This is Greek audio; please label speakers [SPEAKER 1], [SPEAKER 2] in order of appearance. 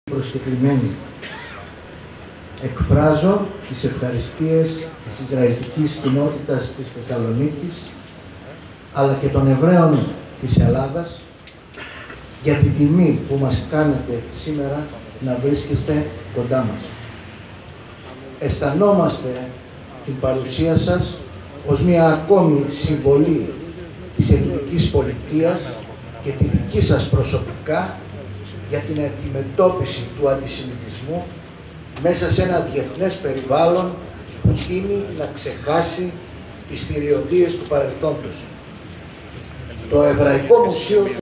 [SPEAKER 1] Προσκεκλημένοι, εκφράζω τις ευχαριστίες της Ισραηλιτικής κοινότητας της Θεσσαλονίκης αλλά και των Εβραίων της Ελλάδας για την τιμή που μας κάνετε σήμερα να βρίσκεστε κοντά μας. Αισθανόμαστε την παρουσία σας ως μια ακόμη συμβολή της ελληνικής πολιτείας και τη δική σας προσωπικά για την αντιμετώπιση του αντισημιτισμού μέσα σε ένα διεθνές περιβάλλον που τείνει να ξεχάσει τις θηριωδίες του παρελθόντος. Το Εβραϊκό Μουσείο